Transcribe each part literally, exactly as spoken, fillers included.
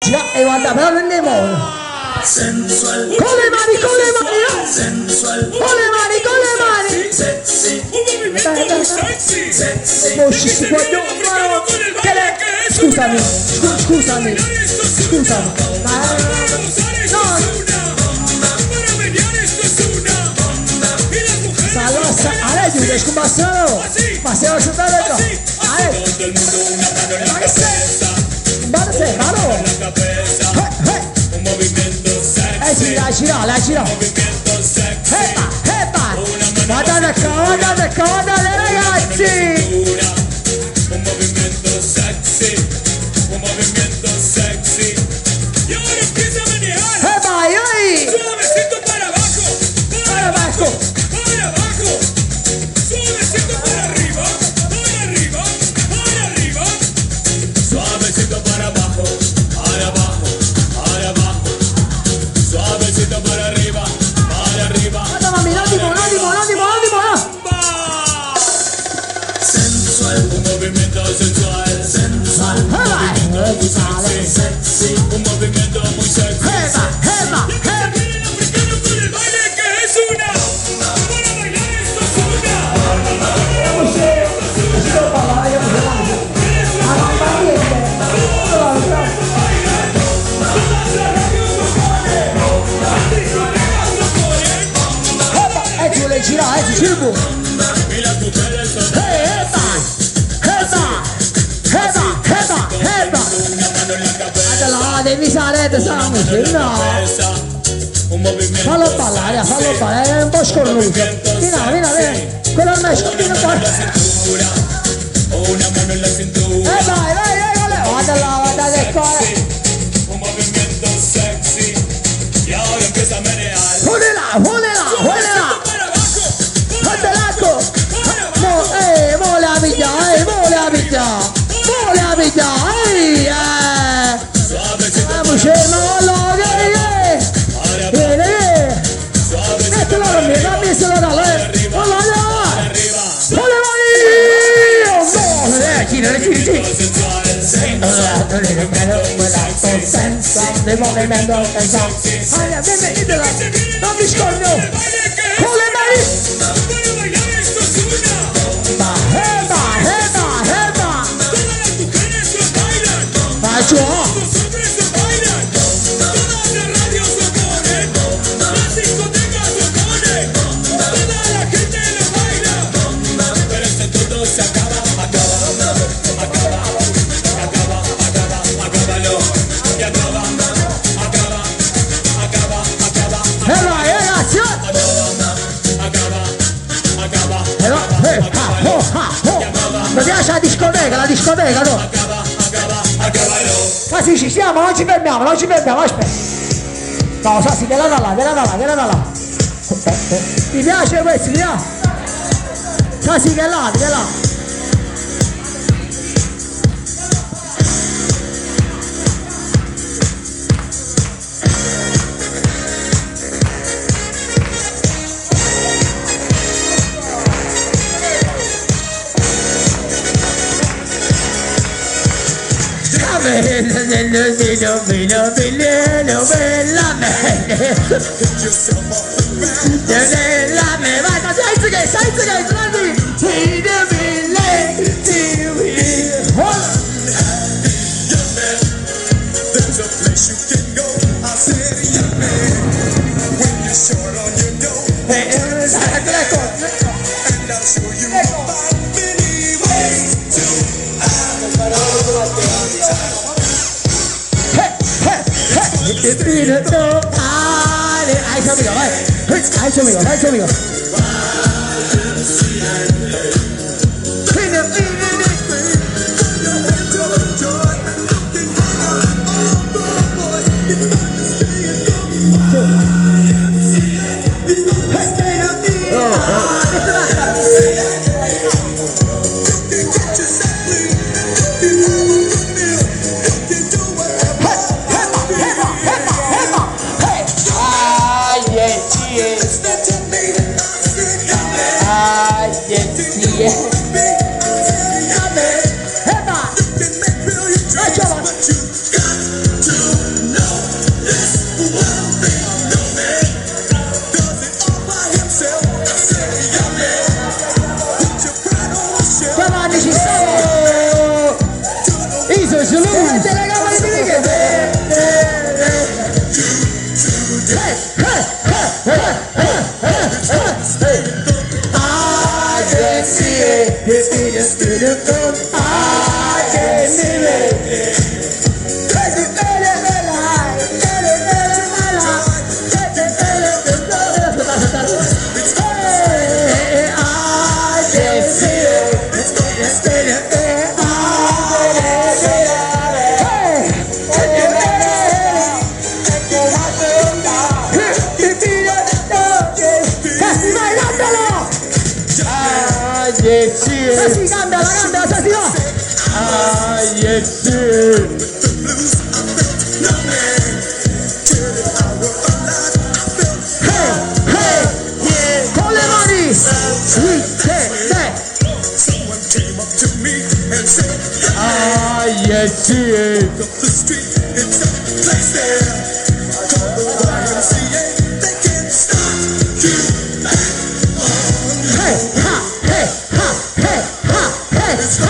gira e guarda, però non ne muovo. Sensual. Con le mani, con le mani, sensual. Con le mani, con le mani. Sexy. Un movimento sexy. Sexy. Oh, ci si può dire. Scusami, scu- scusami, scusami. Ma no. Allora, allora ti riesco a Massaro. Massaro sul dentro. Ma che sei? Ma che sei? Ma no. Eh gira, gira, la gira. Epa, epa. Guardate qua, guardate qua, guardate ragazzi. Un movimento sexy, un movimento sexy. Y ahora empieza a manejar. Epa, ay. Suavecito para abajo, para abajo, para abajo. Suavecito para arriba, para arriba, para arriba. Suavecito para abajo, para abajo, para abajo. Suavecito para arriba, para arriba. Anda mami, no digo, no digo, no digo, no digo, no. Sensual, un movimiento sensual, sensual. Un movimiento sexy, sexy. Un movimiento muy sexy. Heba, heba, heba. El africano con el baile que es una. Para bailar esto es una. Ecco le gira, ecco circo. Heba, heba, heba, heba, heba. Adela, devi stare da sangue, no. Fallo ballare, fallo ballare, è un po' scornuto. Vieni, vieni, vieni. Quello è il mesco, vieni qua. E vai, vai, vai, vai. Adela, guardate qua. Un movimento sexy. Y ahora empieza a menear. Ponle là, ponle là, ponle là. Adelaco. Mo, eh, mo la vita, eh, mo la vita. Mo la vita, eh, eh. Vamos, ma lo vieni, eh. Vieni, eh. Mettilo da me, dammi se lo dà, eh. Vola, là. Vola, vai. Oh, no, eh, gira, gira, gira. Nel movimento senza. Allora, benvenuto là. Non mi scordo. Con le mani. Heba, heba, heba. Faccio. Mi piace la discoteca, la discoteca, no? Ma sì, ci siamo, non ci fermiamo, non ci fermiamo, aspetta. No, Sassi, vieni da là, vieni da là, vieni da là. Mi piace questo, mi piace. Sassi, che è là, che è là. Vino, vino, vino, vino, bella me. Bella me, vai, ma sai che, sai che, prendi. Vino, vino, vino. There's a place you can go. I said, yeah, man. When you're short on your dough. And I'll show you about many ways to Hai subito, vai! Hai subito, vai subito! Yeah. yes, yeah. Hey, ha, hey, ha, hey, ha, hey, ha.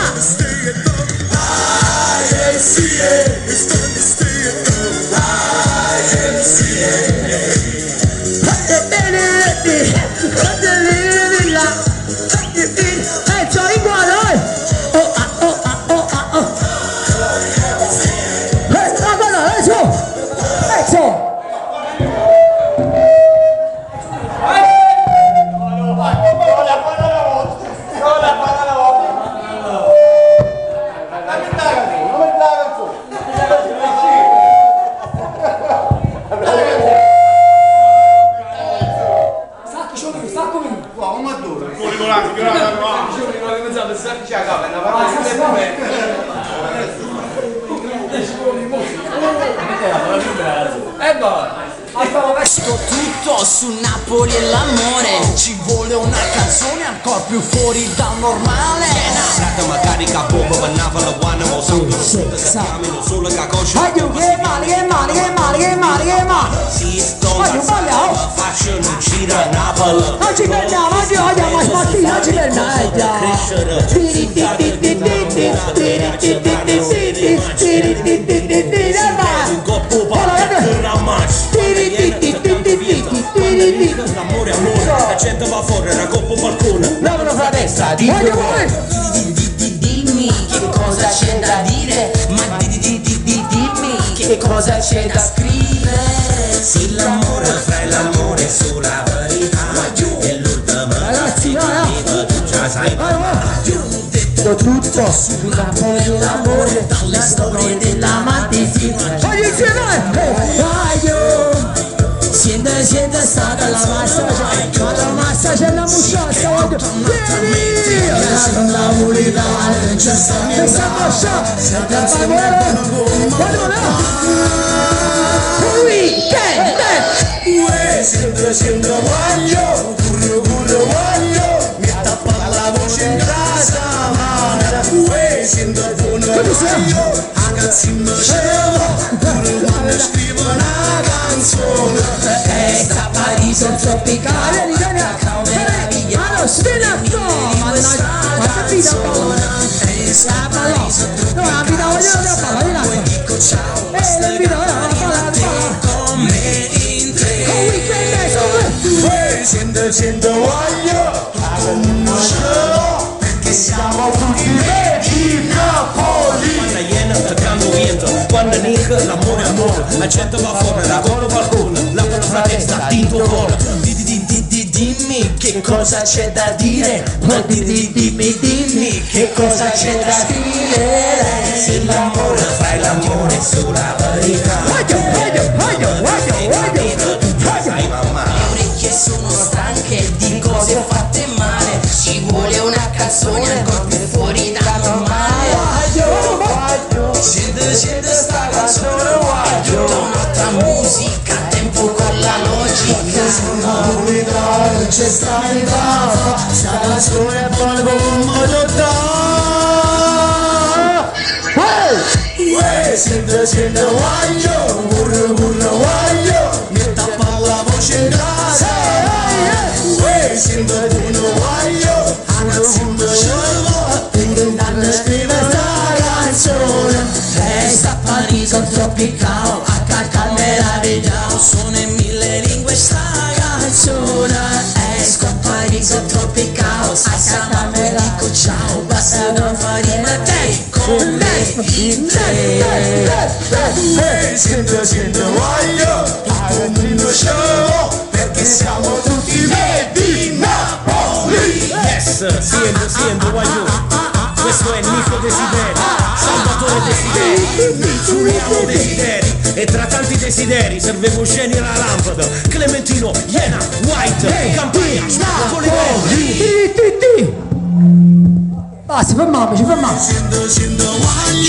Tutto su Napoli e l'amore. Ci vuole una canzone ancora più fuori dal normale. Ma carica bomba per Napoli, guarda, ma sono cammino solo che cosce. Voglio che male, che male, che male, che male, che male. Si sto faccio non gira a Napoli. Non ci fermiamo, oggi vogliamo smaltire, non ci fermiamo. Un coppo l'amore, amore, la gente va fuori, una coppa balcone. Lavoro fra destra, di Dimmi che cosa c'è da dire, ma dimmi che cosa c'è da scrivere. Sì, l'amore fra l'amore sulla verità e l'ultima ragazzi, tu già sai. Tutto sull'amore, dalle storie dell'amante fino a voglio insieme, voglio. Siente, siente stata la massa, ma la massa c'è la musciata, voglio. Vieni, la mulita, c'è sta questa moscia, sente il favore, voglio là. Weekend, Uè, siente, siente, voglio, curro, curro, voglio, mi tappa la voce in casa, uè, siente, buono, voglio, ragazzi, mi cevo, curro, quando scrivo una canzone, E sta Parigi tropicale, cacao meraviglia, allo spinato, ma non ho capito, e sta Parigi no, la vita voglio la palla di là, dico ciao, e la vita voglio la palla, la palla, con me in tre. uè, siente, siente, voglio, non cevo, perché siamo tutti vecchi Napoli. Quando iena toccando vento, quando nica l'amore è amore, la gente va fuori, la coppa balcone, la colla fra testa, dito cuore. Dimmi che cosa c'è da dire, ma dimmi, dimmi, dimmi che cosa c'è da scrivere. Se l'amore fai l'amore sulla verità. voglio, voglio, voglio, voglio, voglio, Tu già sai mamma. Le orecchie sono stanche di cose fatte male, ci vuole una canzone ancora più fuori da normale. Siente, siente sta canzone, voglio, Tutta un'altra musica, tempo con la logica. la verità, non c'è sanità, sta canzone è buona come un modo. Uè, siente, siente, voglio, burro, burro, voglio, mi tappa la voce in casa. Uè, siente, buono, voglio, ragazzi, mi cevo, intentando scrivere una canzone. E sta Parigi tropicale, a cacao meraviglioso, sono in mille lingue sta canzone. E sta Parigi tropicale, a cacao me dico ciao, basta non fare ma te con me in tre. Uè, siente, siente, voglio, come mi cevo, perché siamo tutti vecchi Napoli. Yes, siendo, siendo, voglio. Questo è Nico Desideri, Salvatore Desideri, Giuliano Desideri. E tra tanti desideri serve sceni la lampada. Clementino, Iena, White, Campania, Polivelli. Basta, fermiamoci, fermiamoci. Siento, siento, voglio.